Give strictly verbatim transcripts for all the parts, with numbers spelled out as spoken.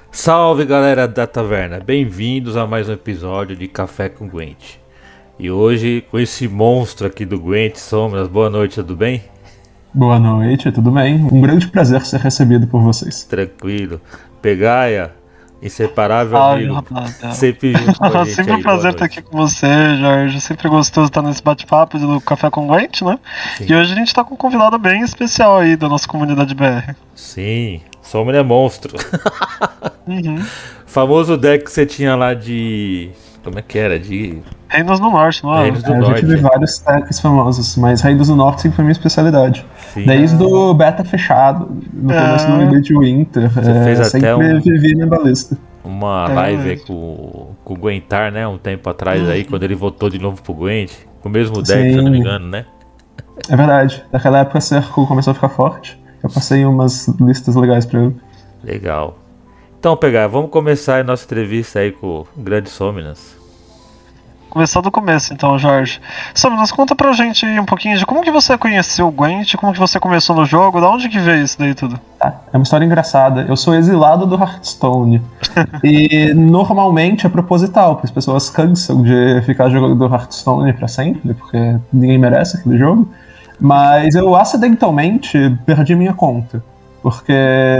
Salve galera da taverna, bem-vindos a mais um episódio de Café com Gwent. E hoje com esse monstro aqui do Gwent, Sombras, boa noite, tudo bem? Boa noite, tudo bem? Um grande prazer ser recebido por vocês. Tranquilo. Pegaia, inseparável Salve, amigo, rapaziada. sempre junto com a gente. Sempre um aí, prazer estar aqui com você, Jorge. Sempre gostoso estar nesse bate-papo do Café com Gwent, né? Sim. E hoje a gente tá com um convidado bem especial aí da nossa comunidade B R. Sim, Sombra é monstro. Uhum. Famoso deck que você tinha lá de... como é que era? De... Reinos do Norte, não é? Reinos do É, eu Norte. já tive vários decks famosos, mas Reinos do Norte sempre foi minha especialidade. Sim. Desde o beta fechado, no É. começo do Limite de Winter, Você é, fez até sempre um- vivi na balista. Uma É live aí verdade. com, com o Gwentar, né? Um tempo atrás aí, quando ele voltou de novo pro Gwent. Com o mesmo deck, Sim. se eu não me engano, né? É verdade, naquela época o Cerco começou a ficar forte, eu passei umas listas legais pra ele. Legal. Então, pegar, vamos começar a nossa entrevista aí com o grande Sominas. Começar do começo, então, Jorge. Samuel, conta pra gente aí um pouquinho de como que você conheceu o Gwent, como que você começou no jogo, da onde que veio isso daí tudo? Tá, é uma história engraçada. Eu sou exilado do Hearthstone. E normalmente é proposital, porque as pessoas cansam de ficar jogando Hearthstone pra sempre, porque ninguém merece aquele jogo. Mas eu acidentalmente perdi minha conta. Porque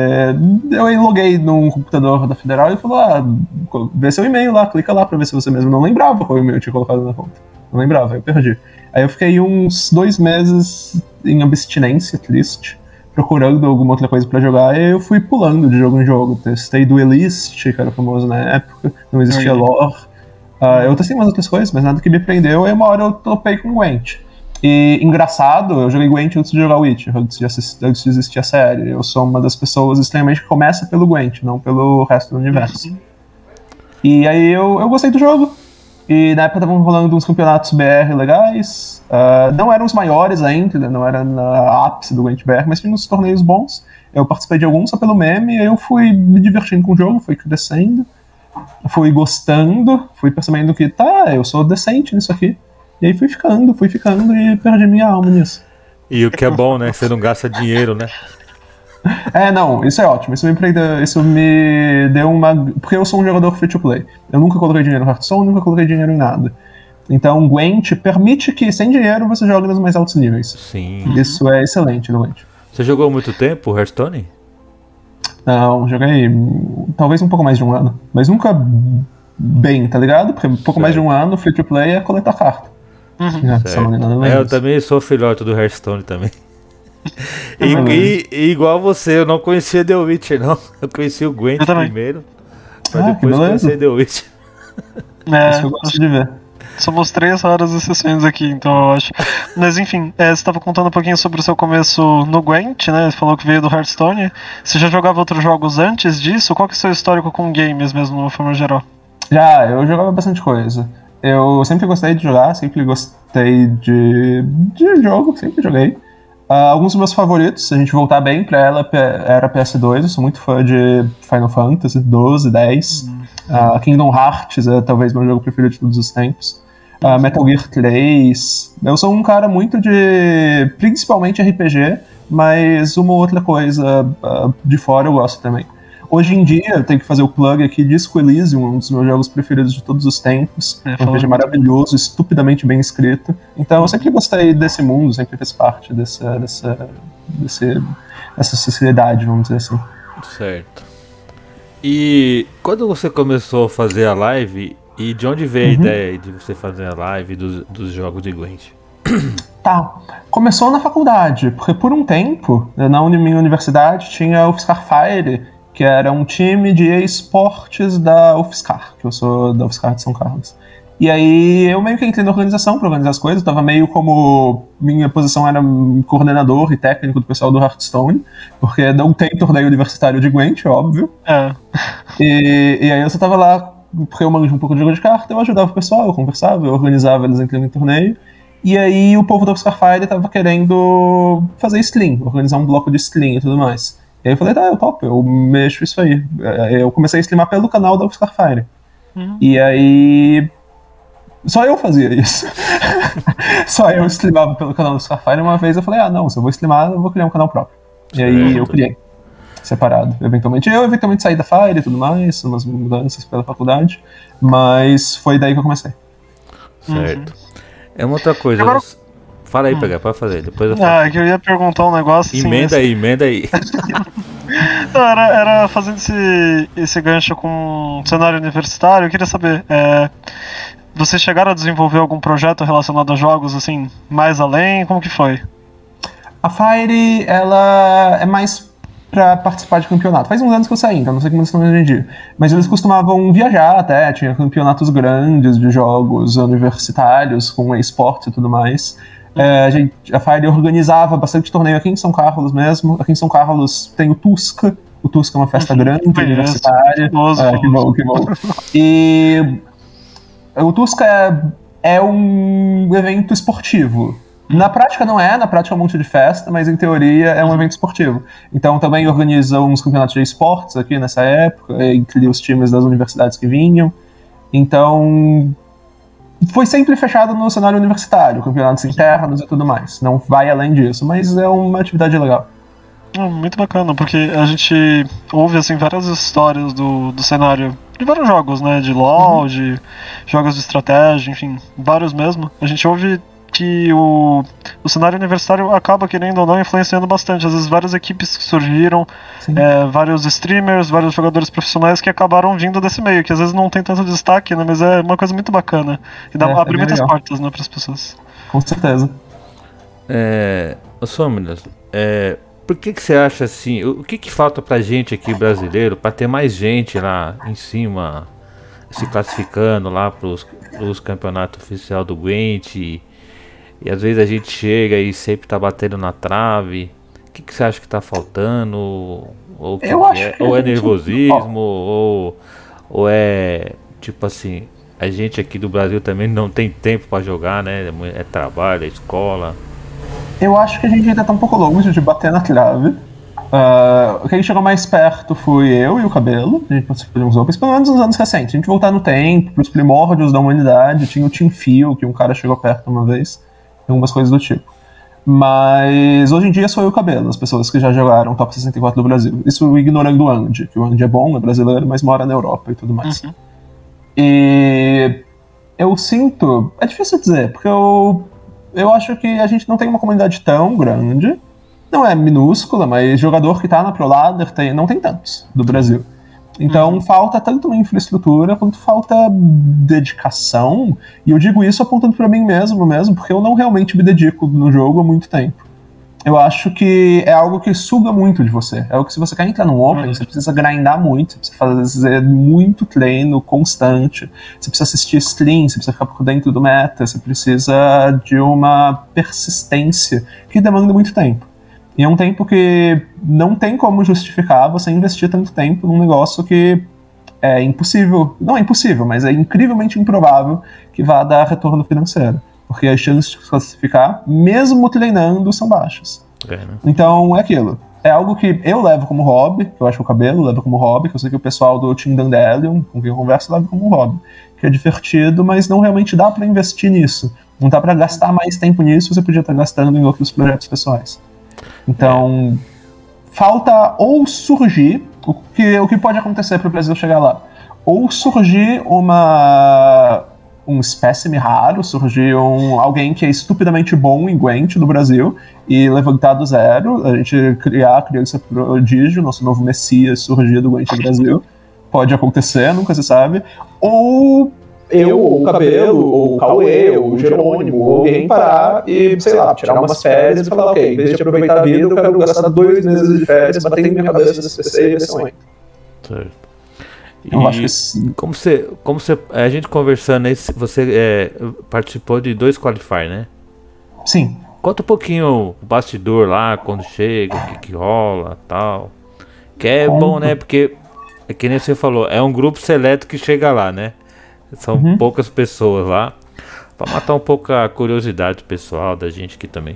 eu loguei num computador da Federal e falou: ah, vê seu e-mail lá, clica lá pra ver se você mesmo não lembrava qual e-mail eu tinha colocado na conta. Não lembrava, eu perdi. Aí eu fiquei uns dois meses em abstinência, triste, procurando alguma outra coisa pra jogar, e eu fui pulando de jogo em jogo. Testei Duelist, que era famoso na época, não existia Aí. lore. Ah, eu testei umas outras coisas, mas nada que me prendeu, e uma hora eu topei com Gwent. E engraçado, eu joguei Gwent antes de jogar Witcher, antes de, assistir, antes de existir a série. Eu sou uma das pessoas estranhamente que começa pelo Gwent, não pelo resto do universo. E aí eu, eu gostei do jogo. E na época estavam rolando uns campeonatos B R legais. Ah, não eram os maiores ainda, não era na ápice do Gwent B R, mas tinha uns torneios bons. Eu participei de alguns só pelo meme, e aí eu fui me divertindo com o jogo, fui crescendo, fui gostando, fui percebendo que tá, eu sou decente nisso aqui. E aí fui ficando, fui ficando e perdi minha alma nisso. E o que é bom, né? Você não gasta dinheiro, né? É, não, isso é ótimo. Isso me, prende- isso me deu uma... Porque eu sou um jogador free to play. Eu nunca coloquei dinheiro no Hearthstone, nunca coloquei dinheiro em nada. Então, Gwent permite que, sem dinheiro, você jogue nos mais altos níveis. Sim. Isso é excelente no Gwent. Você jogou há muito tempo, Hearthstone? Não, joguei hum, talvez um pouco mais de um ano. Mas nunca bem, tá ligado? Porque um pouco mais de um ano, free to play é coletar carta. É, só não é nada mais É, eu disso. também sou filhote do Hearthstone também. E, Uhum. e- e igual você, eu não conhecia The Witcher, não. Eu conheci o Gwent Eu também. primeiro, pra Ah, que depois beleza. conhecer The Witcher. Isso que eu É, gosto de ver. somos três raras exceções aqui, então eu acho. Mas enfim, é, você estava contando um pouquinho sobre o seu começo no Gwent, né? Você falou que veio do Hearthstone. Você já jogava outros jogos antes disso? Qual que é o seu histórico com games mesmo, de uma forma geral? Já, eu jogava bastante coisa. Eu sempre gostei de jogar, sempre gostei de, de jogo, sempre joguei. Ah, alguns dos meus favoritos, se a gente voltar bem pra ela, P- era P S dois. Eu sou muito fã de Final Fantasy doze, dez. Ah, Kingdom Hearts é talvez meu jogo preferido de todos os tempos. Ah, Metal Gear três. Eu sou um cara muito de, principalmente R P G, mas uma outra coisa ah, de fora eu gosto também. Hoje em dia, eu tenho que fazer o plug aqui, Disco Elysium, um dos meus jogos preferidos de todos os tempos. É, um falou R P G muito. maravilhoso, estupidamente bem escrito. Então eu sempre gostei desse mundo, sempre fiz parte dessa, dessa, desse, dessa sociedade, vamos dizer assim. Certo. E quando você começou a fazer a live, e de onde veio a Uhum. ideia de você fazer a live dos, dos jogos de Gwent? Tá, começou na faculdade, porque por um tempo, na uni- minha universidade, tinha a UFSCar Fire, que era um time de esportes da UFSCar, que eu sou da UFSCar de São Carlos. E aí eu meio que entrei na organização para organizar as coisas, tava meio como... Minha posição era coordenador e técnico do pessoal do Hearthstone, porque não tem torneio universitário de Gwent, óbvio. É. E, e aí eu só tava lá, porque eu manjo um pouco de jogo de carta, eu ajudava o pessoal, eu conversava, eu organizava eles entrando em torneio. E aí o povo da UFSCar Fire tava querendo fazer stream, organizar um bloco de stream e tudo mais. E aí eu falei, tá, eu topo, eu mexo isso aí. Eu comecei a streamar pelo canal da UFSCar Fire. Uhum. E aí... Só eu fazia isso. Só eu streamava pelo canal da UFSCar Fire. Uma vez eu falei, ah não, se eu vou streamar, eu vou criar um canal próprio. E aí Certo. eu criei. separado, eventualmente. Eu, eventualmente, saí da Fire e tudo mais, umas mudanças pela faculdade, mas foi daí que eu comecei. Certo. Uhum. É uma outra coisa. Agora... Você... Fala aí, hum. pegar, pode fazer. Depois eu faço. Ah, é que eu ia perguntar um negócio. Emenda assim, aí, emenda aí. Não, era, era fazendo esse, esse gancho com cenário universitário, eu queria saber, é, vocês chegaram a desenvolver algum projeto relacionado a jogos, assim, mais além? Como que foi? A Fire, ela é mais pra participar de campeonato. Faz uns anos que eu saí, então não sei como eles estão hoje em dia. Mas eles costumavam viajar até, tinha campeonatos grandes de jogos universitários, com esportes e tudo mais. É, a, gente, a Fire organizava bastante torneio aqui em São Carlos mesmo. Aqui em São Carlos tem o Tusca. O Tusca é uma festa grande, é, universitária. É, que bom, que bom. E o Tusca é, é um evento esportivo. Na prática não é, na prática é um monte de festa, mas em teoria é um evento esportivo. Então também organiza uns campeonatos de esportes aqui nessa época, entre os times das universidades que vinham. Então... foi sempre fechado no cenário universitário, campeonatos internos e tudo mais. Não vai além disso, mas é uma atividade legal. Muito bacana, porque a gente ouve assim, várias histórias do, do cenário de vários jogos, né? De LoL, uhum. de jogos de estratégia, enfim, vários mesmo. A gente ouve que o, o cenário universitário acaba, querendo ou não, influenciando bastante. Às vezes várias equipes que surgiram, é, vários streamers, vários jogadores profissionais que acabaram vindo desse meio, que às vezes não tem tanto destaque, né, mas é uma coisa muito bacana. E dá, é, abre é muitas legal. portas, né, para as pessoas. Com certeza. É, Somnius, é, por que que você acha assim, o que que falta pra gente aqui brasileiro, para ter mais gente lá em cima, se classificando lá pros, pros campeonatos oficiais do Gwent, e, e às vezes a gente chega e sempre tá batendo na trave? O que que você acha que tá faltando? Ou, que Eu que acho é? que ou é gente... nervosismo, ou, ou é tipo assim, a gente aqui do Brasil também não tem tempo pra jogar, né? É trabalho, é escola. Eu acho que a gente ainda tá um pouco longe de bater na trave. Uh, quem chegou mais perto fui eu e o Cabelo. A gente participou de uns Opens, pelo menos nos anos recentes. A gente voltar no tempo, pros primórdios da humanidade. Tinha o Team Feel, que um cara chegou perto uma vez. E algumas coisas do tipo. Mas hoje em dia sou eu e o Cabelo, as pessoas que já jogaram Top sessenta e quatro do Brasil. Isso ignorando o Andy, que o Andy é bom, é brasileiro, mas mora na Europa e tudo mais. Uhum. E eu sinto... É difícil dizer, porque eu... Eu acho que a gente não tem uma comunidade tão grande. Não é minúscula, mas jogador que tá na Pro Ladder tem, não tem tantos do Brasil. Então uhum. falta tanto uma infraestrutura quanto falta dedicação. E eu digo isso apontando pra mim mesmo, mesmo, porque eu não realmente me dedico no jogo há muito tempo. Eu acho que é algo que suga muito de você. É algo que se você quer entrar num Open, uhum. você precisa grindar muito, você precisa fazer muito treino constante, você precisa assistir stream, você precisa ficar por dentro do meta, você precisa de uma persistência que demanda muito tempo. E é um tempo que não tem como justificar você investir tanto tempo num negócio que é impossível, não é impossível, mas é incrivelmente improvável que vá dar retorno financeiro. Porque as chances de se classificar, mesmo treinando, são baixas. É, né? Então, é aquilo. É algo que eu levo como hobby, que eu acho que o Cabelo leva como hobby, que eu sei que o pessoal do Team Dandelion, com quem eu converso, leva como hobby. Que é divertido, mas não realmente dá pra investir nisso. Não dá pra gastar mais tempo nisso, você podia estar gastando em outros projetos pessoais. Então, é. falta ou surgir, o que, o que pode acontecer pro Brasil chegar lá, ou surgir uma... um espécime raro, surgir um, alguém que é estupidamente bom em Gwent no Brasil e levantar do zero, a gente criar a criança prodígio, nosso novo messias surgir do Gwent no Brasil. Pode acontecer, nunca se sabe. Ou eu, ou o Cabelo, ou o Cauê, ou o Jerônimo, ou alguém parar e, sei lá, tirar umas férias e falar, ok, em vez de aproveitar a vida, eu quero gastar dois meses de férias batendo minha cabeça nesse P C e nesse sonho. Certo. Eu acho que sim. Como você, como você, a gente conversando aí, você é, participou de dois Qualify, né? Sim. Conta um pouquinho o bastidor lá, quando chega, o que que rola, tal. Que é Conta. bom, né? Porque, é que nem você falou, é um grupo seleto que chega lá, né? São uhum. poucas pessoas lá. Pra matar um pouco a curiosidade pessoal da gente aqui também.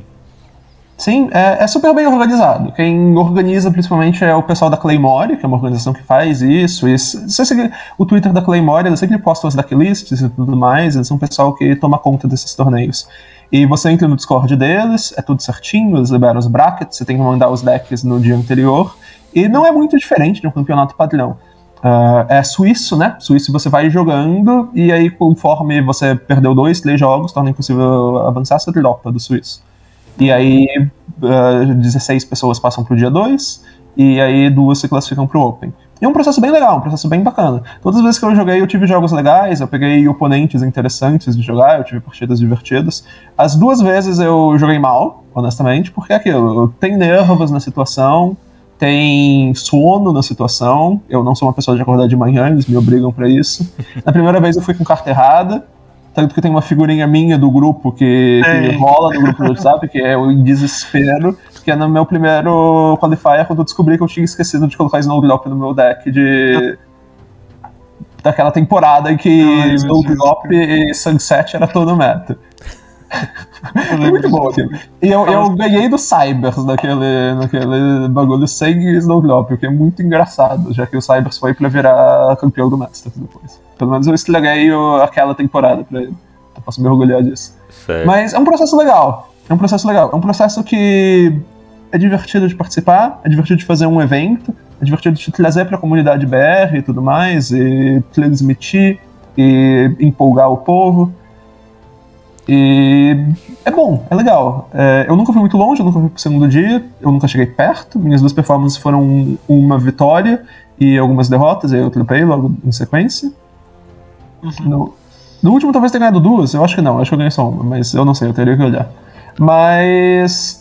Sim, é, é super bem organizado. Quem organiza principalmente é o pessoal da Claymore, que é uma organização que faz isso. E se você seguir o Twitter da Claymore, eles sempre postam as decklists e tudo mais. Eles são um pessoal que toma conta desses torneios. E você entra no Discord deles, é tudo certinho, eles liberam os brackets, você tem que mandar os decks no dia anterior. E não é muito diferente de um campeonato padrão. Uh, é suíço, né? Suíço você vai jogando, e aí conforme você perdeu dois, três jogos, torna impossível avançar, você dropa do suíço. E aí uh, dezesseis pessoas passam pro dia dois, e aí duas se classificam pro Open. E é um processo bem legal, um processo bem bacana. Todas as vezes que eu joguei, eu tive jogos legais, eu peguei oponentes interessantes de jogar, eu tive partidas divertidas. As duas vezes eu joguei mal, honestamente, porque é aquilo, tem nervos na situação, tem sono na situação, eu não sou uma pessoa de acordar de manhã, eles me obrigam pra isso. Na primeira vez eu fui com carta errada, tanto que tem uma figurinha minha do grupo que, que rola no grupo do WhatsApp, que é o desespero, que é no meu primeiro qualifier, quando eu descobri que eu tinha esquecido de colocar Snowdrop no meu deck de... daquela temporada em que Snowdrop e Sunset era todo meta. Foi muito bom aquilo. E eu, eu ganhei do Cybers naquele, naquele bagulho sem Snowdrop, o que é muito engraçado, já que o Cybers foi pra virar campeão do Masters depois. Pelo menos eu estraguei o, aquela temporada pra ele. Eu posso me orgulhar disso. Sério? Mas é um processo legal. É um processo legal. É um processo que é divertido de participar, é divertido de fazer um evento, é divertido de trazer pra comunidade B R e tudo mais, e transmitir, e empolgar o povo. E é bom, é legal. É, eu nunca fui muito longe, eu nunca fui pro segundo dia, eu nunca cheguei perto. Minhas duas performances foram uma vitória e algumas derrotas, e aí eu tripei logo em sequência. Uhum. No, no último talvez tenha ganhado duas, eu acho que não, acho que eu ganhei só uma, mas eu não sei, eu teria que olhar. Mas...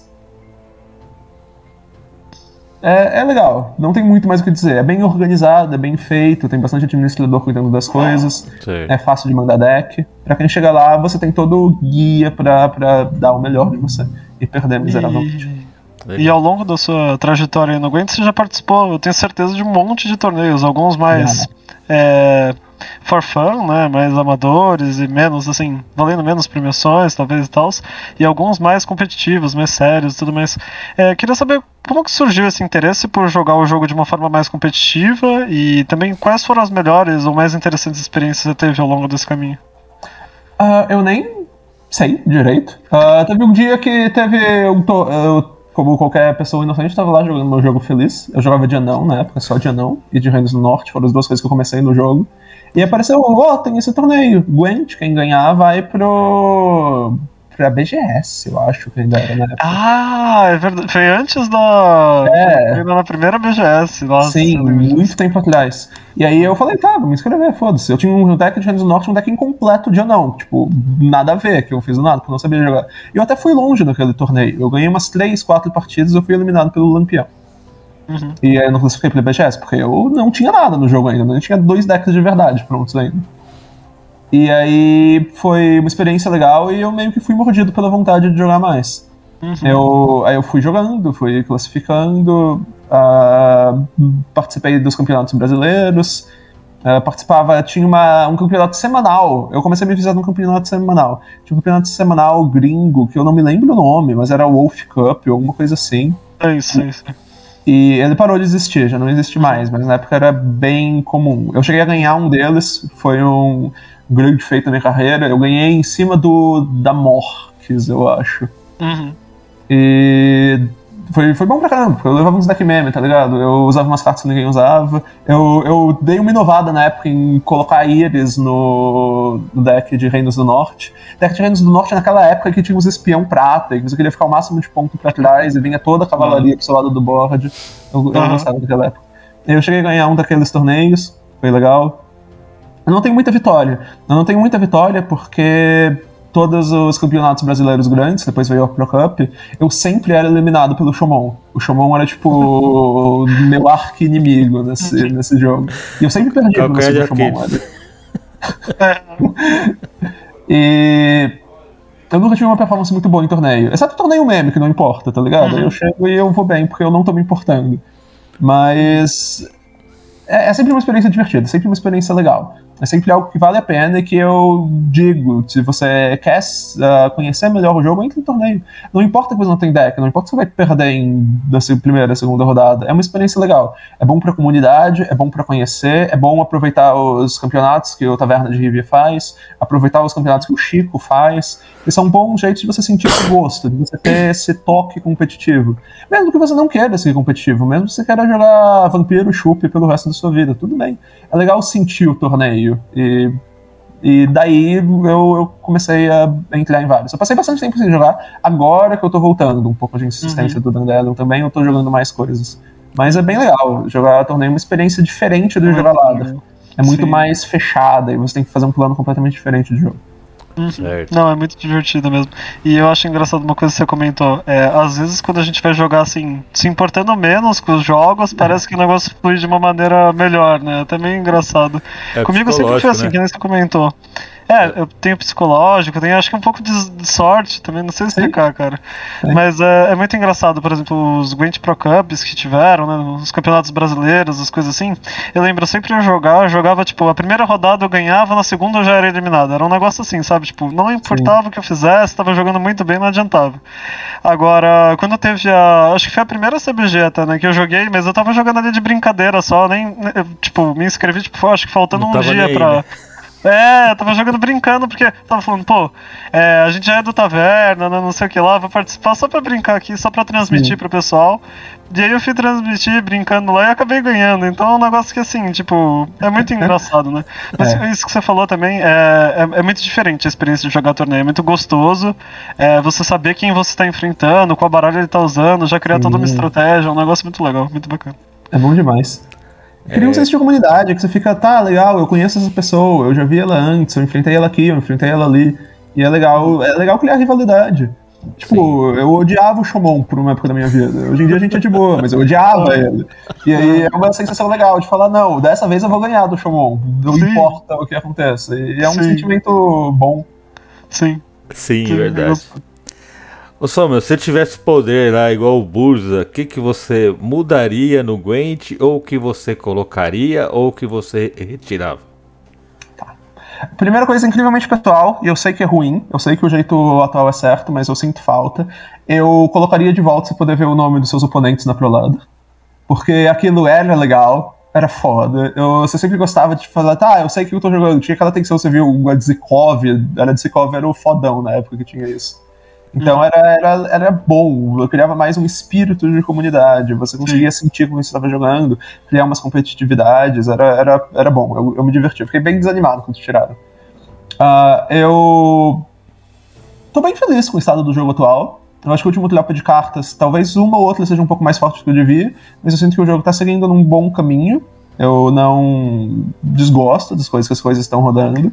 É, é legal, não tem muito mais o que dizer. É bem organizado, é bem feito, tem bastante administrador cuidando das coisas, Sim. É fácil de mandar deck. Pra quem chega lá, você tem todo o guia pra, pra dar o melhor de você e perder miseravelmente. E, e ao longo da sua trajetória aí no Gwent, você já participou, eu tenho certeza, de um monte de torneios, alguns mais é, for fun, né, mais amadores e menos, assim, valendo menos premiações, talvez e tal, e alguns mais competitivos, mais sérios e tudo mais. É, queria saber como que surgiu esse interesse por jogar o jogo de uma forma mais competitiva e também quais foram as melhores ou mais interessantes experiências que você teve ao longo desse caminho? Uh, eu nem sei direito. Uh, teve um dia que teve um to- uh, como qualquer pessoa inocente, estava lá jogando meu jogo feliz. Eu jogava de anão na época, só de anão e de Reinos do Norte, foram as duas coisas que eu comecei no jogo. E apareceu, ó, oh, tem esse torneio, Gwent, quem ganhar vai pro... pra B G S, eu acho que ainda era na época. Ah, é verdade, foi antes da... É. Foi na primeira B G S, nossa. Sim, muito tempo atrás. E aí eu falei, tá, vou me inscrever, foda-se. Eu tinha um deck de Reinos do Norte, um deck incompleto de anão, tipo, nada a ver, que eu fiz nada, porque eu não sabia jogar. E eu até fui longe naquele torneio, eu ganhei umas três, quatro partidas e eu fui eliminado pelo Lampião. Uhum. E aí eu não classifiquei pra B G S, porque eu não tinha nada no jogo ainda, eu tinha dois decks de verdade prontos ainda. E aí foi uma experiência legal e eu meio que fui mordido pela vontade de jogar mais. Uhum. Eu, aí eu fui jogando, fui classificando, uh, participei dos campeonatos brasileiros, uh, participava, tinha uma, um campeonato semanal, eu comecei a me visar num campeonato semanal. Tinha um campeonato semanal gringo, que eu não me lembro o nome, mas era o Wolf Cup ou alguma coisa assim. É isso, é isso. E ele parou de existir, já não existe mais, mas na época era bem comum. Eu cheguei a ganhar um deles, foi um grande feito na minha carreira. Eu ganhei em cima do da Morques, eu acho. Uhum. E foi, foi bom pra caramba, porque eu levava uns deck meme, tá ligado? Eu usava umas cartas que ninguém usava. Eu, eu dei uma inovada na época em colocar íris no, no deck de Reinos do Norte. Deck de Reinos do Norte naquela época que tinha uns espião prata, e você queria ficar o máximo de ponto pra trás, e vinha toda a cavalaria pro seu lado do board. Eu, eu uhum. gostava daquela época. Eu cheguei a ganhar um daqueles torneios, foi legal. Eu não tenho muita vitória. Eu não tenho muita vitória porque todos os campeonatos brasileiros grandes, depois veio o Pro Cup, eu sempre era eliminado pelo Shomon. O Shomon era tipo o meu arqui-inimigo nesse, nesse jogo. E eu sempre perdi pelo meu Shomon. E eu nunca tive uma performance muito boa em torneio. Exceto torneio meme, que não importa, tá ligado? Uhum. Eu chego e eu vou bem, porque eu não tô me importando. Mas é, é sempre uma experiência divertida, sempre uma experiência legal. É sempre algo que vale a pena e que eu digo, se você quer uh, conhecer melhor o jogo, entre no torneio. Não importa que você não tem deck, não importa que você vai perder em, na primeira, segunda rodada, é uma experiência legal. É bom pra comunidade, é bom pra conhecer, é bom aproveitar os campeonatos que o Taverna de Rivia faz, aproveitar os campeonatos que o Chico faz, que são bons jeitos de você sentir esse gosto, de você ter esse toque competitivo. Mesmo que você não queira ser competitivo, mesmo que você queira jogar Vampiro Chup pelo resto da sua vida, tudo bem. É legal sentir o torneio. E, e daí eu, eu comecei a entrar em vários. Eu passei bastante tempo sem jogar, agora que eu tô voltando um pouco de insistência uhum. do Dandelion também, eu tô jogando mais coisas. Mas é bem legal, jogar torneio é uma experiência diferente do uhum. jogar ladder. É muito Sim. mais fechada e você tem que fazer um plano completamente diferente de jogo. Certo. Não, é muito divertido mesmo. E eu acho engraçado uma coisa que você comentou. É, às vezes quando a gente vai jogar assim, se importando menos com os jogos, parece que o negócio flui de uma maneira melhor, né? Até meio engraçado. É Comigo sempre foi assim, né? Que nem você comentou. É, eu tenho psicológico, eu tenho acho que um pouco de, de sorte também, não sei explicar, Sim. cara. Sim. Mas é, é muito engraçado, por exemplo, os Gwent Pro Cups que tiveram, né, os campeonatos brasileiros, as coisas assim. Eu lembro, eu sempre ia jogar, eu jogava, tipo, a primeira rodada eu ganhava, na segunda eu já era eliminado. Era um negócio assim, sabe? Tipo, não importava Sim. o que eu fizesse, tava jogando muito bem, não adiantava. Agora, quando teve a... acho que foi a primeira C B G até, né, que eu joguei, mas eu tava jogando ali de brincadeira só, nem... Eu, tipo, me inscrevi, tipo, acho que faltando não um dia aí, pra... Né? É, eu tava jogando brincando, porque tava falando, pô, é, a gente já é do Taverna, né, não sei o que lá, vou participar só pra brincar aqui, só pra transmitir Sim. pro pessoal. E aí eu fui transmitir, brincando lá e acabei ganhando. Então é um negócio que, assim, tipo, é muito engraçado, né? Mas é. isso que você falou também, é, é, é muito diferente a experiência de jogar torneio, é muito gostoso. É, você saber quem você tá enfrentando, qual baralho ele tá usando, já criar Sim. toda uma estratégia, é um negócio muito legal, muito bacana. É bom demais. Cria um senso de comunidade, que você fica, tá, legal, eu conheço essa pessoa, eu já vi ela antes, eu enfrentei ela aqui, eu enfrentei ela ali. E é legal, é legal criar rivalidade. Tipo, Sim. eu odiava o Shomon por uma época da minha vida. Hoje em dia a gente é de boa, mas eu odiava ele. E aí é uma sensação legal de falar, não, dessa vez eu vou ganhar do Shomon. Não Sim. importa o que aconteça. E é um Sim. sentimento bom. Sim. Sim, Sim verdade. Ô Samuel, se você tivesse poder lá igual o Burza, o que, que você mudaria no Gwent, ou que você colocaria, ou que você retirava? Tá. Primeira coisa, incrivelmente pessoal, e eu sei que é ruim, eu sei que o jeito atual é certo, mas eu sinto falta. Eu colocaria de volta você poder ver o nome dos seus oponentes na Prolada. Porque aquilo era legal, era foda. Eu, você sempre gostava de falar, tá, eu sei que eu tô jogando, tinha aquela tensão, você viu o Dzikov, era Dzikov, era o fodão na época que tinha isso. Então era, era, era bom, eu criava mais um espírito de comunidade, você conseguia Sim. sentir como você estava jogando, criar umas competitividades, era, era, era bom, eu, eu me diverti, eu fiquei bem desanimado quando tiraram. Uh, eu tô bem feliz com o estado do jogo atual, eu acho que o último tlapa de cartas, talvez uma ou outra seja um pouco mais forte do que eu devia, mas eu sinto que o jogo tá seguindo num bom caminho, eu não desgosto das coisas que as coisas estão rodando.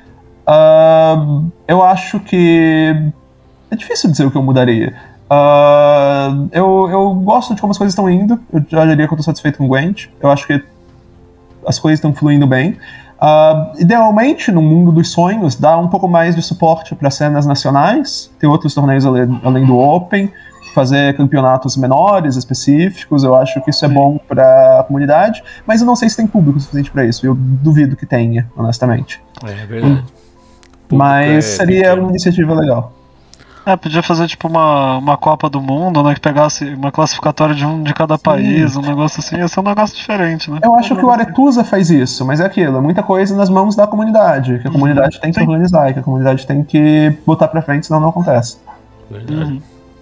Uh, eu acho que é difícil dizer o que eu mudaria. Uh, eu, eu gosto de como as coisas estão indo. Eu já diria que eu estou satisfeito com o Gwent. Eu acho que as coisas estão fluindo bem. Uh, idealmente, no mundo dos sonhos, dá um pouco mais de suporte para cenas nacionais, ter outros torneios além, além do Open, fazer campeonatos menores, específicos. Eu acho que isso é bom para a comunidade, mas eu não sei se tem público suficiente para isso. Eu duvido que tenha, honestamente. É verdade. Mas seria uma iniciativa legal. É, podia fazer tipo uma, uma Copa do Mundo, né? Que pegasse uma classificatória de um de cada Sim. país, um negócio assim, ia ser um negócio diferente, né? Eu acho um que o Aretusa faz isso, mas é aquilo, é muita coisa nas mãos da comunidade, que a comunidade uhum. tem que Sim. organizar, que a comunidade tem que botar pra frente, senão não acontece. Verdade. Uhum.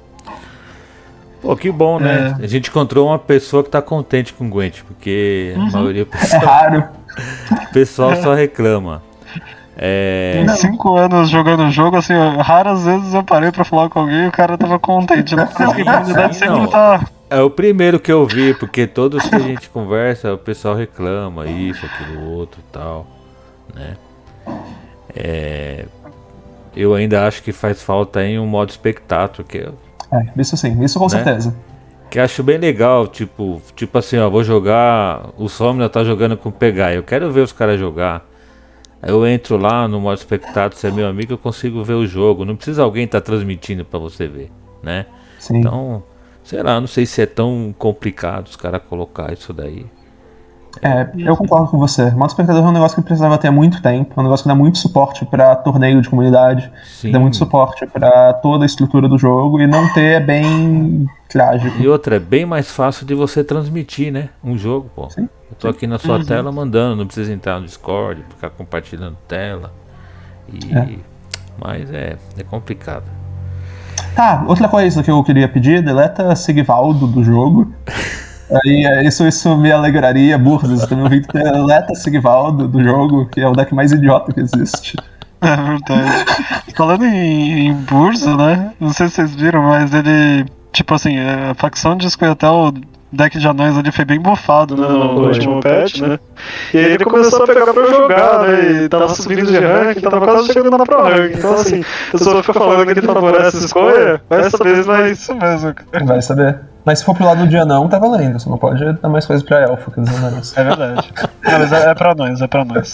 Pô, que bom, né? É. A gente encontrou uma pessoa que tá contente com o Gwent, porque uhum. a maioria... Pessoal, é raro. O pessoal só reclama. É... Em cinco anos jogando o jogo, assim, raras vezes eu parei pra falar com alguém e o cara tava contente, né? Parece que a comunidade sempre não. tá... É o primeiro que eu vi, porque todos que a gente conversa, o pessoal reclama isso, aquilo, outro e tal, né? É... Eu ainda acho que faz falta em um modo espectáculo, que eu... É, isso sim, isso com né? certeza. Que acho bem legal, tipo, tipo assim, ó, vou jogar, o Somnia tá jogando com o Pegai, eu quero ver os caras jogar. Eu entro lá no modo espectado, se é meu amigo, eu consigo ver o jogo. Não precisa alguém estar tá transmitindo para você ver, né? Sim. Então, sei lá, não sei se é tão complicado os caras colocar isso daí. É, eu concordo com você. Modo espectador é um negócio que precisava ter há muito tempo, é um negócio que dá muito suporte pra torneio de comunidade, Sim. dá muito suporte pra toda a estrutura do jogo, e não ter é bem trágico. E outra, é bem mais fácil de você transmitir, né? Um jogo, pô. Sim. Eu tô aqui na sua Uhum. tela mandando, não precisa entrar no Discord, ficar compartilhando tela. E... É. Mas é, é complicado. Tá, outra coisa que eu queria pedir, deleta Sigvaldo do jogo. Aí é, isso, isso me alegraria, Burzas, também ouvi que deleta Sigvaldo do jogo, que é o deck mais idiota que existe. É verdade. Falando em, em Burza, né? Não sei se vocês viram, mas ele. Tipo assim, a facção de Squirtle, o deck de anões ali foi bem bufado, né? No último patch, né? E aí ele começou a pegar pra jogar, né? E tava subindo de rank, tava quase chegando na Pro Rank. Então assim, a pessoa fica falando que ele favorece a escolha, vai saber se não é isso mesmo, cara. Vai saber. Mas se for pro lado do dia não, tá valendo. Você não pode dar mais coisa pra elfo, que eles não merecem. É verdade. Não, mas é, é pra nós, é pra nós.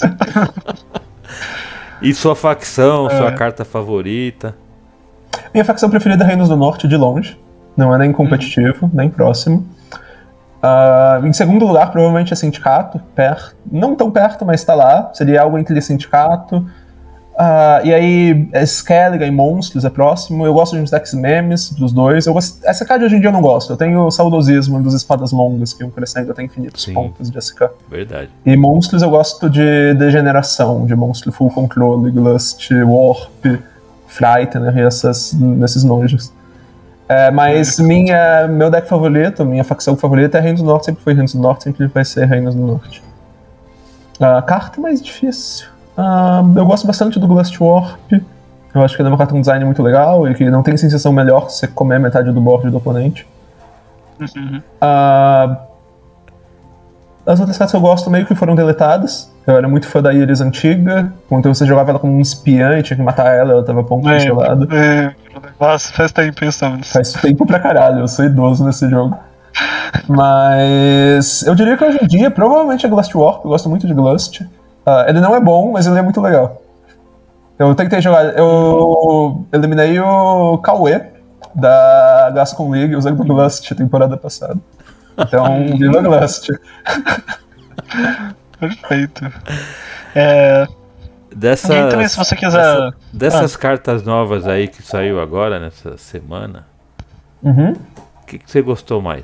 E sua facção, É. sua carta favorita? Minha facção preferida é Reinos do Norte, de longe. Não é nem competitivo, nem próximo. Ah, em segundo lugar, provavelmente é Sindicato. Perto, não tão perto, mas tá lá. Seria algo entre Sindicato. Ah, e aí, Skelliga e Monstros é próximo. Eu gosto de uns decks memes dos dois. Eu gosto... S K de hoje em dia eu não gosto. Eu tenho o saudosismo dos espadas longas que iam crescendo até infinitos Sim. pontos de S K. Verdade. E monstros eu gosto de degeneração, de monstro full control, Glust, Warp, Frightener e essas, nesses nojos. É, mas minha, meu deck favorito, minha facção favorita é Reinos do Norte, sempre foi Reinos do Norte, sempre vai ser Reinos do Norte. A carta mais difícil. Ah, eu gosto bastante do Glust Warp. Eu acho que ele é uma carta com design muito legal e que não tem sensação melhor se você comer metade do board do oponente. Uhum. Ah, as outras cartas que eu gosto meio que foram deletadas. Eu era muito fã da Iris antiga. Quando você jogava ela como um espiã e tinha que matar ela, ela tava ponto do seu lado. É, nossa, faz tempo pensando nisso. Faz tempo pra caralho, eu sou idoso nesse jogo. Mas eu diria que hoje em dia, provavelmente é Glust Warp, eu gosto muito de Glust. Uh, ele não é bom, mas ele é muito legal. Eu tentei jogar, eu eliminei o Cauê da Gascon League usando Glust temporada passada. Então, viva Glust. Perfeito. É, Dessas, e aí também, se você quiser. dessa- dessas cartas novas aí que saiu agora, nessa semana, Uhum. o que, que você gostou mais?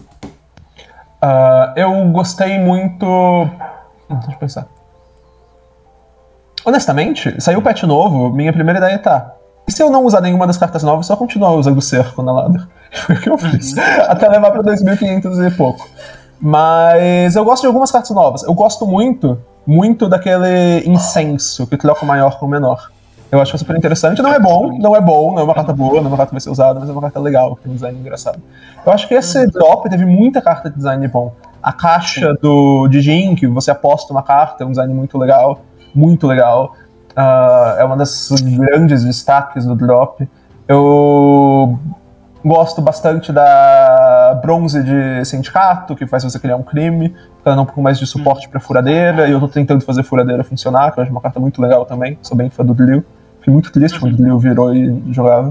Uh, eu gostei muito. Hum, Deixa eu pensar. Honestamente, saiu o patch novo, minha primeira ideia tá. E se eu não usar nenhuma das cartas novas, só continuar usando o cerco na ladder? Foi o que eu fiz. Até levar pra dois mil e quinhentos e pouco. Mas eu gosto de algumas cartas novas. Eu gosto muito, muito daquele incenso que troca o maior com o menor. Eu acho super interessante. Não é bom, não é bom, não é uma carta boa, não é uma carta que vai ser usada, mas é uma carta legal, que tem um design engraçado. Eu acho que esse drop teve muita carta de design bom. A caixa do de Jin, que você aposta uma carta, é um design muito legal. Muito legal. Uh, é uma das grandes destaques do drop. Eu gosto bastante da bronze de sindicato, que faz você criar um crime, ela dá um pouco mais de suporte pra furadeira, e eu tô tentando fazer furadeira funcionar, que eu acho uma carta muito legal também, sou bem fã do Drill. Fiquei muito triste quando o Drill virou e jogava.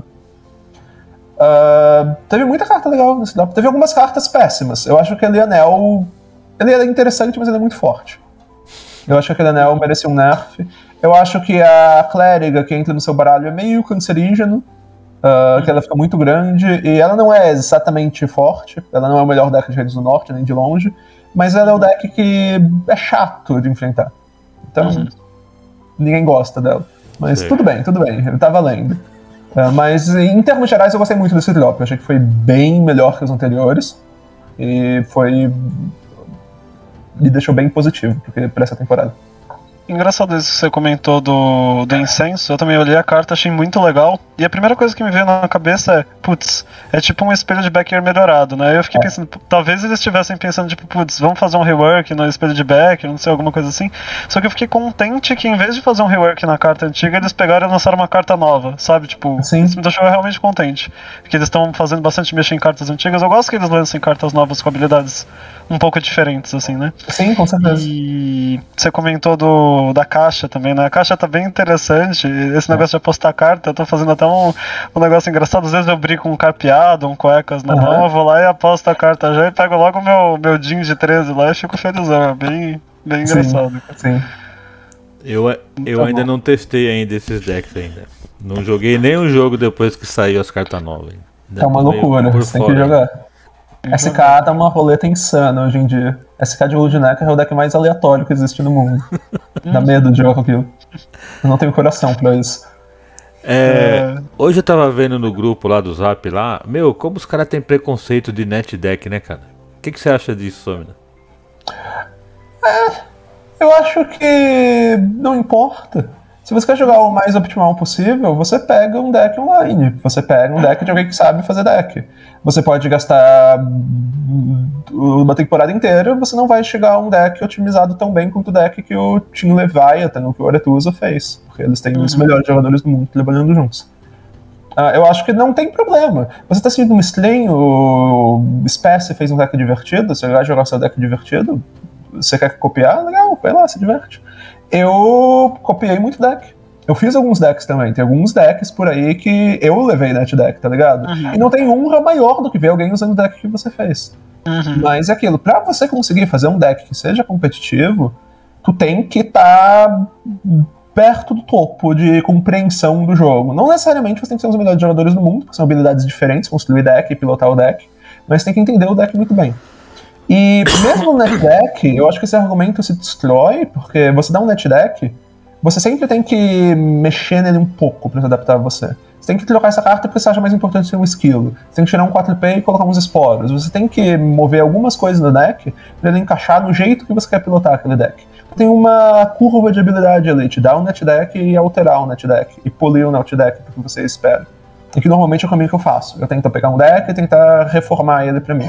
Uh, teve muita carta legal nesse drop. Teve algumas cartas péssimas. Eu acho que ele anel. Ele é interessante, mas ele é muito forte. Eu acho que aquele anel merecia um nerf. Eu acho que a clériga que entra no seu baralho é meio cancerígeno, uh, que ela fica muito grande, e ela não é exatamente forte, ela não é o melhor deck de Reinos do Norte, nem de longe, mas ela é o deck que é chato de enfrentar. Então, uhum. ninguém gosta dela. Mas Sim. tudo bem, tudo bem, tá valendo. Uh, mas em termos gerais eu gostei muito desse drop, eu achei que foi bem melhor que os anteriores, e foi... me deixou bem positivo para essa temporada. Engraçado isso que você comentou do, do incenso, eu também olhei a carta, achei muito legal, e a primeira coisa que me veio na cabeça é, putz, é tipo um espelho de Becker melhorado, né? Eu fiquei é. pensando, talvez eles estivessem pensando, tipo, putz, vamos fazer um rework no espelho de Becker, não sei, alguma coisa assim, só que eu fiquei contente que em vez de fazer um rework na carta antiga, eles pegaram e lançaram uma carta nova, sabe? Tipo, Sim. isso me deixou realmente contente, porque eles estão fazendo bastante mexer em cartas antigas, eu gosto que eles lancem cartas novas com habilidades um pouco diferentes, assim, né? Sim, com certeza. E você comentou do do, da caixa também, né? A caixa tá bem interessante. Esse negócio de apostar carta, eu tô fazendo até um, um negócio engraçado. Às vezes eu brinco com um carpeado, um cuecas na uhum. mão, eu vou lá e aposto a carta já e pego logo o meu, meu Jin de treze lá e fico felizão. É bem, bem engraçado. Sim. sim. Eu, eu tá ainda bom. não testei ainda esses decks ainda. Não joguei nenhum jogo depois que saiu as cartas novas. É uma loucura, você tem que jogar. S K tá uma roleta insana hoje em dia. S K de Ludnecker é o deck mais aleatório que existe no mundo. Dá medo de jogar com aquilo. Eu não tenho coração pra isso. É, hoje eu tava vendo no grupo lá do Zap lá, meu, como os caras têm preconceito de net deck, né, cara? O que, que você acha disso, Somina? É... Eu acho que não importa. Se você quer jogar o mais optimal possível, você pega um deck online. Você pega um deck de alguém que sabe fazer deck. Você pode gastar uma temporada inteira, você não vai chegar a um deck otimizado tão bem quanto o deck que o Team Leviathan, que o Aretusa fez. Porque eles têm uhum. os melhores jogadores do mundo trabalhando juntos. Uh, eu acho que não tem problema. Você tá assistindo um stream, o Spece fez um deck divertido, você vai jogar seu deck divertido, você quer copiar? Legal, vai lá, se diverte. Eu copiei muito deck. Eu fiz alguns decks também. Tem alguns decks por aí que eu levei net deck, tá ligado? Uhum. E não tem honra maior do que ver alguém usando o deck que você fez. Uhum. Mas é aquilo, pra você conseguir fazer um deck que seja competitivo, tu tem que estar tá perto do topo de compreensão do jogo. Não necessariamente você tem que ser um dos melhores jogadores do mundo, porque são habilidades diferentes, construir deck e pilotar o deck, mas tem que entender o deck muito bem. E mesmo no net deck, eu acho que esse argumento se destrói, porque você dá um net deck, você sempre tem que mexer nele um pouco para se adaptar a você. Você tem que trocar essa carta porque você acha mais importante ser um esquilo. Você tem que tirar um quatro P e colocar uns esporos. Você tem que mover algumas coisas no deck para ele encaixar no jeito que você quer pilotar aquele deck. Tem uma curva de habilidade ali, te dar um net deck e alterar o net deck, e polir o net deck porque você espera. E que normalmente é o caminho que eu faço. Eu tento pegar um deck e tentar reformar ele para mim.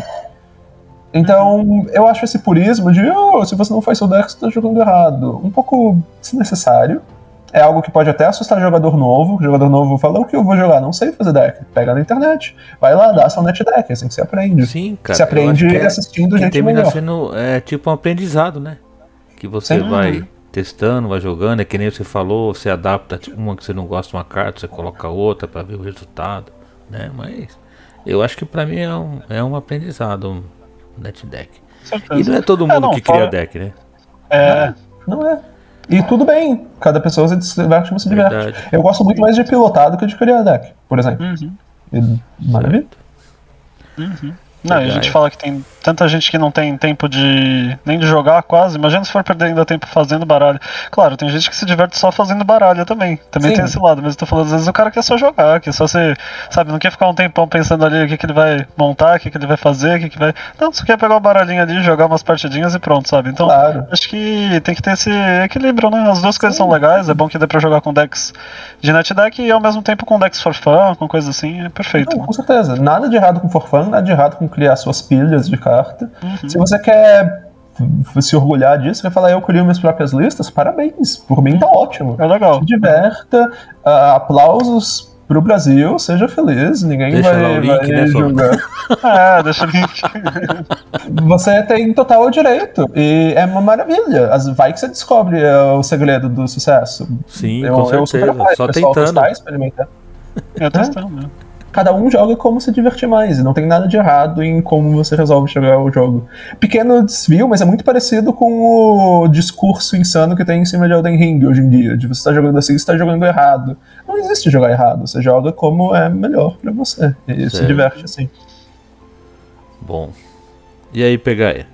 Então, eu acho esse purismo de oh, se você não faz seu deck, você tá jogando errado, um pouco desnecessário. É algo que pode até assustar jogador novo. O jogador novo fala, o que eu vou jogar? Não sei fazer deck. Pega na internet. Vai lá, dá seu net deck, é assim que você aprende. Sim, cara. Você aprende é, assistindo gente termina melhor. Sendo é, tipo um aprendizado, né? Que você Sim. vai testando, vai jogando, é que nem você falou, você adapta tipo, uma que você não gosta de uma carta, você coloca outra pra ver o resultado, né? Mas eu acho que pra mim é um, é um aprendizado, um net deck. Certeza. E não é todo mundo é, não, que cria fora... deck, né? É, não, não é. E tudo bem, cada pessoa se diverte como se diverte. Verdade. Eu gosto muito mais de pilotar do que de criar deck, por exemplo. Uhum. E, maravilha. Uhum. Não, e a gente fala que tem tanta gente que não tem tempo de nem de jogar quase. Imagina se for perder ainda tempo fazendo baralho. Claro, tem gente que se diverte só fazendo baralho também. Também Sim. tem esse lado, mas eu tô falando, às vezes o cara quer só jogar, quer só ser, sabe, não quer ficar um tempão pensando ali o que, que ele vai montar, o que, que ele vai fazer, o que, que vai. Não, só quer pegar o baralhinho ali, jogar umas partidinhas e pronto, sabe? Então, claro. Acho que tem que ter esse equilíbrio, né? As duas coisas Sim. são legais, é bom que dê pra jogar com decks de net deck e ao mesmo tempo com decks for fun, com coisas assim, é perfeito. Não, né? Com certeza, nada de errado com for fun, nada de errado com criar suas pilhas de carta. Uhum. Se você quer se orgulhar disso, vai falar, eu crio minhas próprias listas, parabéns, por mim tá ótimo. É legal. Se diverta, uh, aplausos pro Brasil, seja feliz, ninguém deixa vai, lá o link, vai né, julgar. É, deixa o link. Você tem total direito, e é uma maravilha. Vai que você descobre uh, o segredo do sucesso. Sim, eu, com eu certeza, apoio, só pessoal, tentando. Testar, experimentar. Eu testando, né? Cada um joga como se divertir mais, e não tem nada de errado em como você resolve jogar o jogo. Pequeno desvio, mas é muito parecido com o discurso insano que tem em cima de Elden Ring hoje em dia, de você estar jogando assim, você está jogando errado. Não existe jogar errado, você joga como é melhor pra você, e certo. Se diverte assim. Bom. E aí, Pegaia?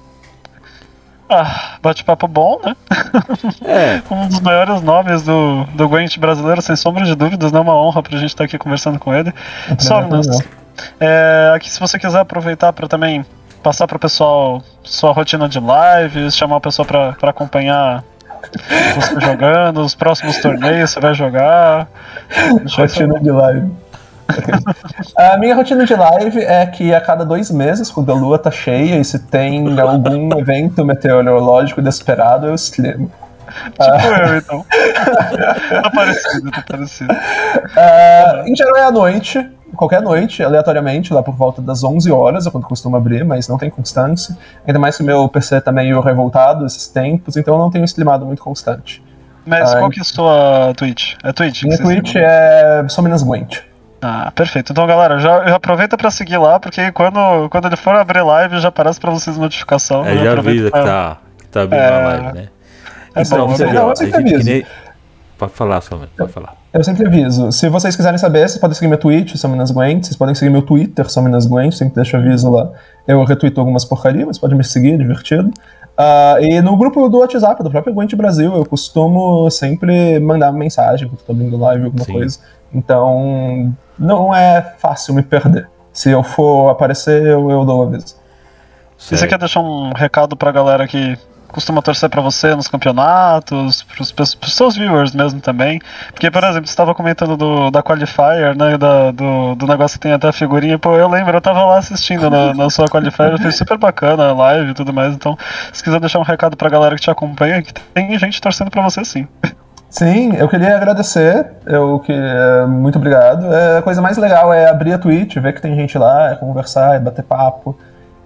Ah, bate-papo bom, né? É. Um dos maiores nomes do, do Gwent brasileiro, sem sombra de dúvidas, né? Uma honra pra gente estar aqui conversando com ele. Somnus, é, aqui se você quiser aproveitar pra também passar pro pessoal sua rotina de lives, chamar o pessoal pra, pra acompanhar você jogando, os próximos torneios você vai jogar. Rotina de live. A minha rotina de live é que a cada dois meses, quando a lua tá cheia e se tem algum evento meteorológico inesperado, eu streamo. Tipo uh... eu, então. Tá parecido, tá parecido. Uh, em geral é à noite, qualquer noite, aleatoriamente, lá por volta das onze horas, é quando costumo abrir, mas não tem constância. Ainda mais que o meu P C tá meio revoltado esses tempos, então eu não tenho streamado muito constante. Mas Ah, qual que é a sua Twitch? É Twitch? que Minha você Twitch streama? é só menos Gwent. Ah, perfeito. Então, galera, já, já aproveita pra seguir lá, porque quando, quando ele for abrir live, já aparece pra vocês notificação. É, já aproveita avisa pra- que tá, que tá abrindo É, a live, né? é Então, bom, você é bom. vê, ó, Não, eu a sempre gente que aviso. nem... Pode falar, somente, pode falar. Eu sempre aviso. Se vocês quiserem saber, vocês podem seguir meu Twitch, só Minas Gwent. Vocês podem seguir meu Twitter, só Minas Gwent. Sempre deixo aviso lá. Eu retuito algumas porcarias, mas pode me seguir, é divertido. Ah, e no grupo do WhatsApp, do próprio Gwent Brasil, eu costumo sempre mandar mensagem quando tô abrindo live, alguma Sim. coisa. Então, não é fácil me perder. Se eu for aparecer, eu, eu dou aviso. E você Certo. quer deixar um recado pra galera que costuma torcer pra você nos campeonatos, pros, pros, pros seus viewers mesmo também? Porque, por exemplo, você estava comentando do, da Qualifier, né, da, do, do negócio que tem até a figurinha. Pô, eu lembro, eu tava lá assistindo na, na sua Qualifier, foi super bacana a live e tudo mais. Então, se quiser deixar um recado pra galera que te acompanha, que tem gente torcendo pra você sim. Sim, eu queria agradecer, eu que, é, muito obrigado. É, a coisa mais legal é abrir a Twitch, ver que tem gente lá, é conversar, é bater papo.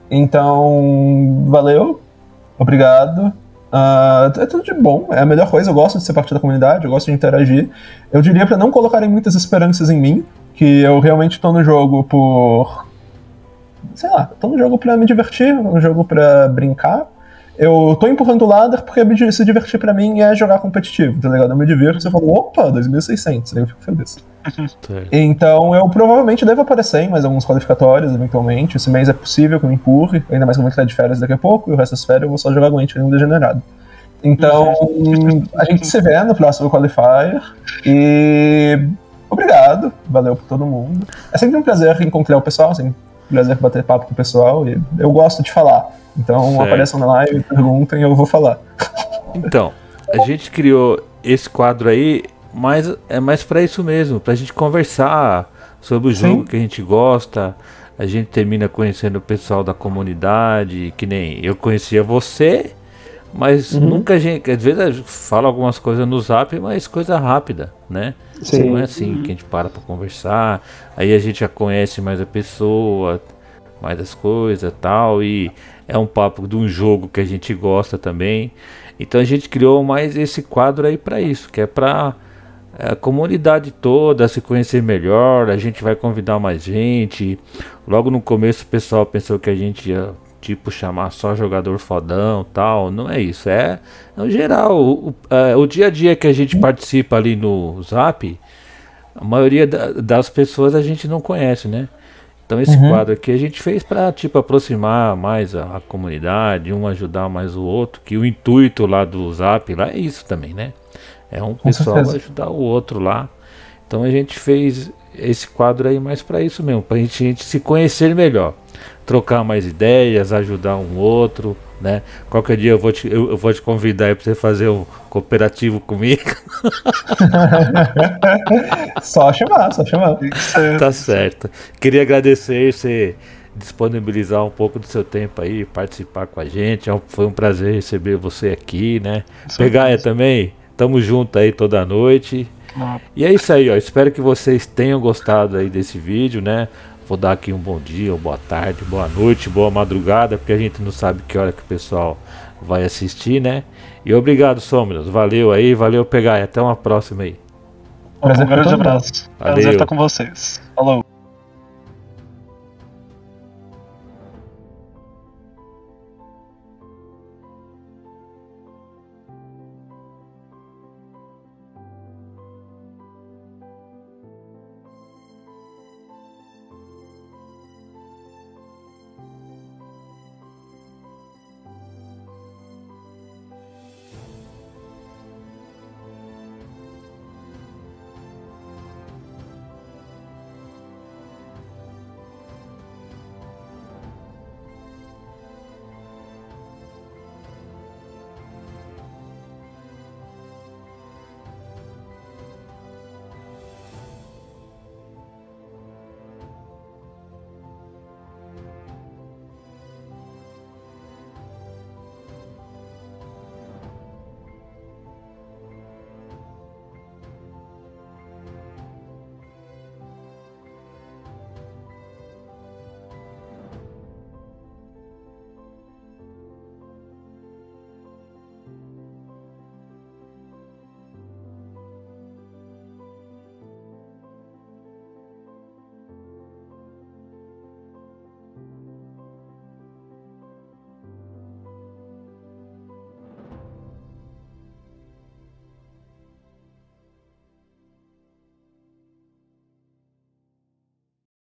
Então, valeu, obrigado. Ah, é tudo de bom, é a melhor coisa, eu gosto de ser parte da comunidade, eu gosto de interagir. Eu diria para não colocarem muitas esperanças em mim, que eu realmente tô no jogo por... sei lá, tô no jogo pra me divertir, no jogo pra brincar. Eu tô empurrando o ladder porque me- se divertir pra mim é jogar competitivo, tá ligado? Eu me divirto, você fala, opa, dois mil e seiscentos, aí eu fico feliz. Certo. Então eu provavelmente devo aparecer em mais alguns qualificatórios, eventualmente. Esse mês é possível que eu me empurre, ainda mais que eu vou estar de férias daqui a pouco, e o resto das férias eu vou só jogar Gwent ainda degenerado. Então, a gente se vê no próximo Qualifier, e obrigado, valeu por todo mundo. É sempre um prazer encontrar o pessoal, sempre um prazer bater papo com o pessoal, e eu gosto de falar. Então Certo. apareçam na live, perguntem e eu vou falar. Então, a gente criou esse quadro aí, mas é mais pra isso mesmo, pra gente conversar sobre o jogo Sim. que a gente gosta. A gente termina conhecendo o pessoal da comunidade, que nem eu conhecia você, mas Uhum. nunca a gente, às vezes a gente fala algumas coisas no Zap, mas coisa rápida, né? Sim. Não é assim que a gente para pra conversar, aí a gente já conhece mais a pessoa, mais as coisas e tal, e é um papo de um jogo que a gente gosta também. Então a gente criou mais esse quadro aí pra isso, que é pra é, a comunidade toda se conhecer melhor. A gente vai convidar mais gente. Logo no começo o pessoal pensou que a gente ia tipo chamar só jogador fodão, tal. Não é isso, é, é o geral, o, o, é, o dia a dia que a gente participa ali no Zap, a maioria da- das pessoas a gente não conhece, né? Então esse Uhum. quadro aqui a gente fez para tipo aproximar mais a, a comunidade, um ajudar mais o outro, que o intuito lá do Zap lá é isso também, né? É um pessoal certeza. ajudar o outro lá. Então a gente fez esse quadro aí mais para isso mesmo, pra gente, gente se conhecer melhor, trocar mais ideias, ajudar um outro, né? Qualquer dia eu vou te, eu, eu vou te convidar aí pra você fazer um cooperativo comigo. Só chamar, só chamar. Tá certo. Queria agradecer você disponibilizar um pouco do seu tempo aí, participar com a gente. É um- Foi um prazer receber você aqui, né? Pegaia também, tamo junto aí toda noite. E é isso aí, ó. Espero que vocês tenham gostado aí desse vídeo, né? Vou dar aqui um bom dia, boa tarde, boa noite, boa madrugada, porque a gente não sabe que hora que o pessoal vai assistir, né? E obrigado, Somnius. Valeu aí, valeu, Pegaia. Até uma próxima aí. Prazer Um foi grande todo meu. abraço. Valeu. Prazer estar com vocês. Falou.